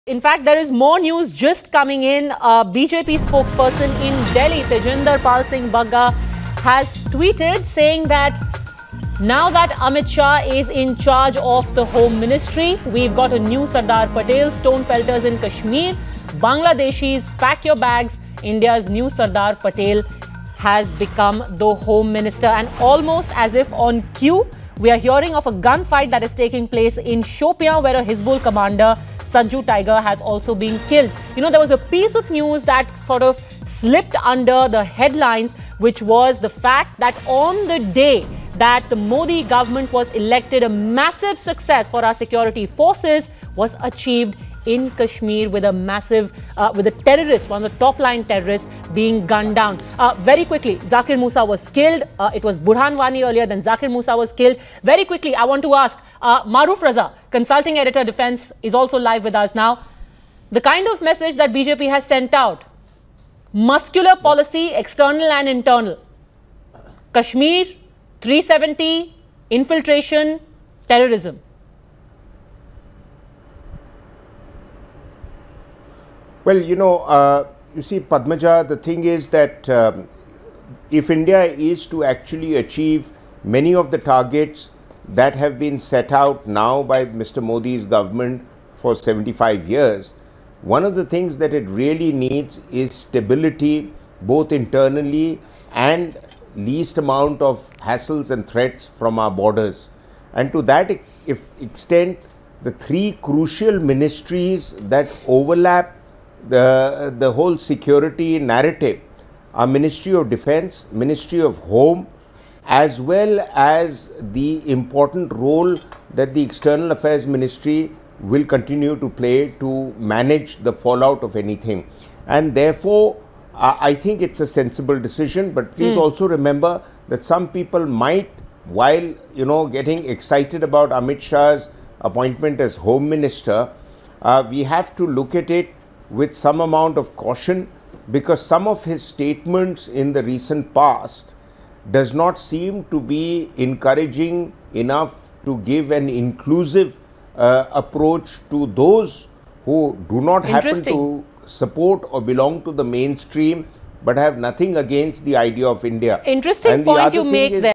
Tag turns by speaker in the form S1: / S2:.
S1: In fact, there is more news just coming in. BJP spokesperson in Delhi, Tejinder Pal Singh Bagga, has tweeted saying that now that Amit Shah is in charge of the Home Ministry, we've got a new Sardar Patel, stone pelters in Kashmir, Bangladeshis, pack your bags. India's new Sardar Patel has become the Home Minister. And almost as if on cue, we are hearing of a gunfight that is taking place in Shopian, where a Hizbul commander, Sanju Tiger, has also been killed. You know, there was a piece of news that sort of slipped under the headlines, which was the fact that on the day that the Modi government was elected, a massive success for our security forces was achieved in Kashmir with a massive, with a terrorist, one of the top-line terrorists being gunned down. Very quickly, Zakir Musa was killed. It was Burhan Wani earlier, then Zakir Musa was killed. Very quickly, I want to ask, Maruf Raza, consulting editor defense, is also live with us now. The kind of message that BJP has sent out, muscular policy, external and internal. Kashmir, 370, infiltration, terrorism.
S2: Well, you see, Padmaja, the thing is that if India is to actually achieve many of the targets that have been set out now by Mr. Modi's government for 75 years, one of the things that it really needs is stability, both internally and least amount of hassles and threats from our borders. And to that extent, the three crucial ministries that overlap the whole security narrative are Ministry of Defense, Ministry of Home, as well as the important role that the External Affairs Ministry will continue to play to manage the fallout of anything. And therefore, I think it's a sensible decision, but please also remember that some people might, while getting excited about Amit Shah's appointment as Home Minister, we have to look at it with some amount of caution, because some of his statements in the recent past does not seem to be encouraging enough to give an inclusive approach to those who do not happen to support or belong to the mainstream but have nothing against the idea of India.
S1: Interesting point you make there.